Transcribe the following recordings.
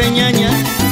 ñaña.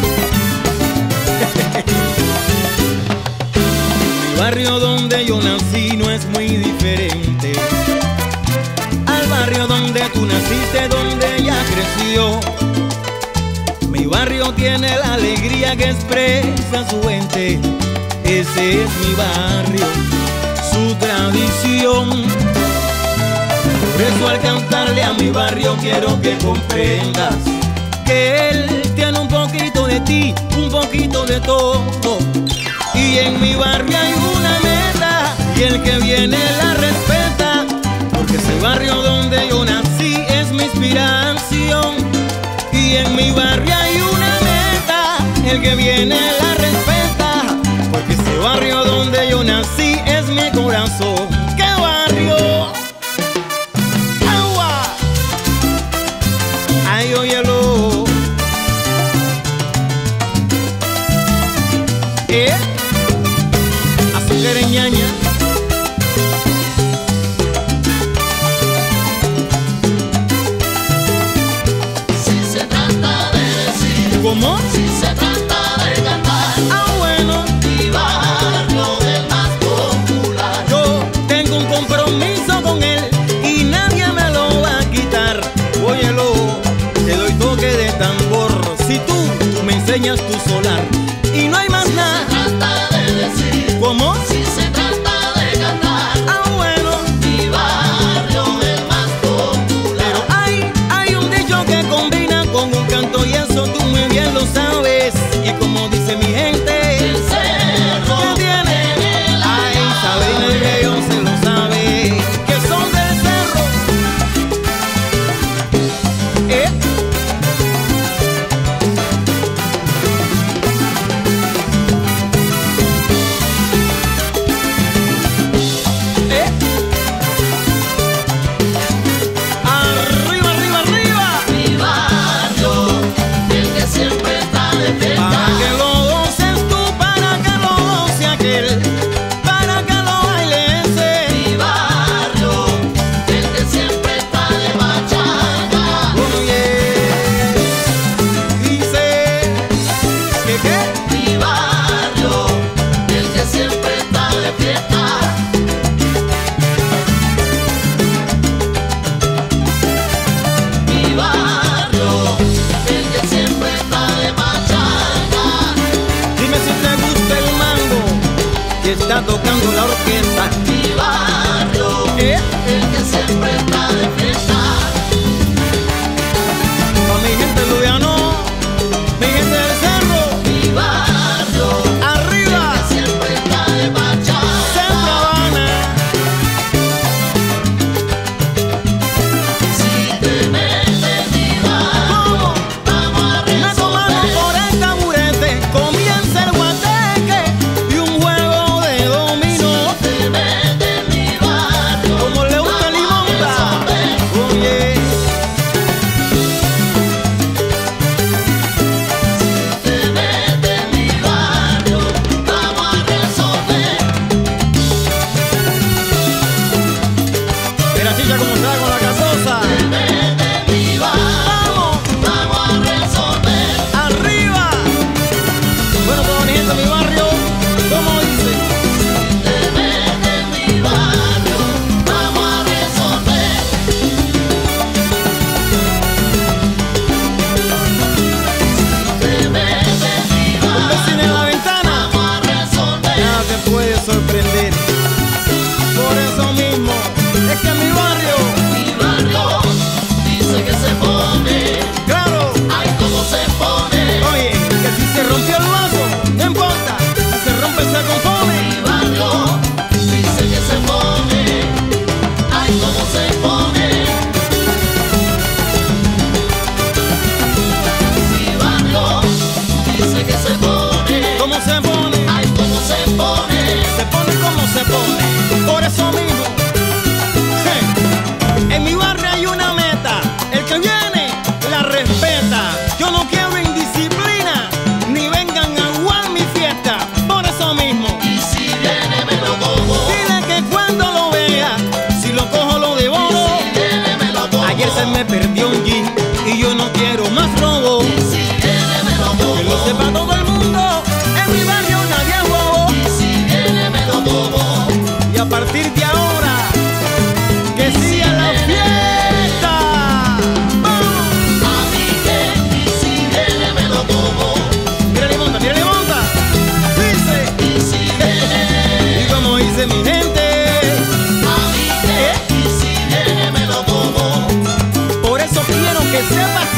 Mi barrio donde yo nací no es muy diferente al barrio donde tú naciste, donde ella creció. Mi barrio tiene la alegría que expresa su gente. Ese es mi barrio, su tradición. Por eso al cantarle a mi barrio quiero que comprendas que él tiene un poquito de ti, un poquito de todo. Y en mi barrio hay una meta y el que viene la respeta, porque ese barrio donde yo nací es mi inspiración. Y en mi barrio hay una meta, el que viene la respeta, porque ese barrio donde yo nací es mi corazón. ¡Qué barrio! ¡Agua! ¡Ay, óyelo! Azúcar en ñaña. ¿Cómo? Si se trata de cantar, Bueno, mi barrio del más popular. yo tengo un compromiso con él y nadie me lo va a quitar. Óyelo, te doy toque de tambor si tú me enseñas tu solar. Y no hay más nada. Se trata de decir, ¿Cómo? si se trata de cantar, Bueno, mi barrio del más pero popular. hay un dicho que combina con un canto y eso tú muy bien lo sabes. Y como dice mi gente, El cerro ¿qué tiene? en el Ay, altar. Sabrina el Bello se lo sabe, que son del cerro.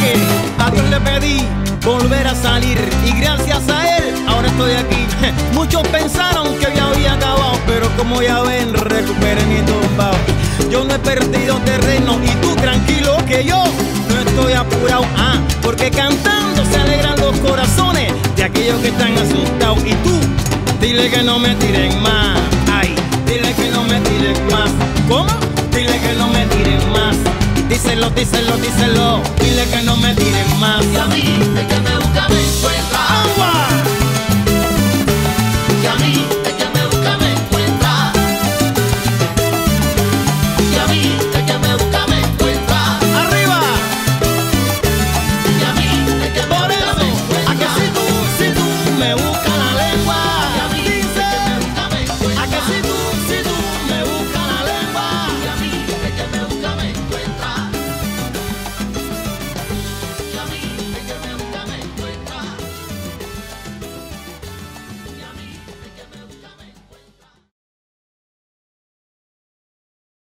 Oye, a Dios le pedí volver a salir y gracias a él ahora estoy aquí. Muchos pensaron que ya había acabado, pero como ya ven, recuperé mi tumbao. Yo no he perdido terreno y tú tranquilo que yo no estoy apurado. Porque cantando se alegran los corazones de aquellos que están asustados. Y tú, dile que no me tiren más. Ay, dile que no me tiren más. ¿Cómo? Dile que no me tiren más. Díselo, díselo, díselo. Dile que no me tiren más. Y a mí, el que me busca me encuentra. ¡Agua!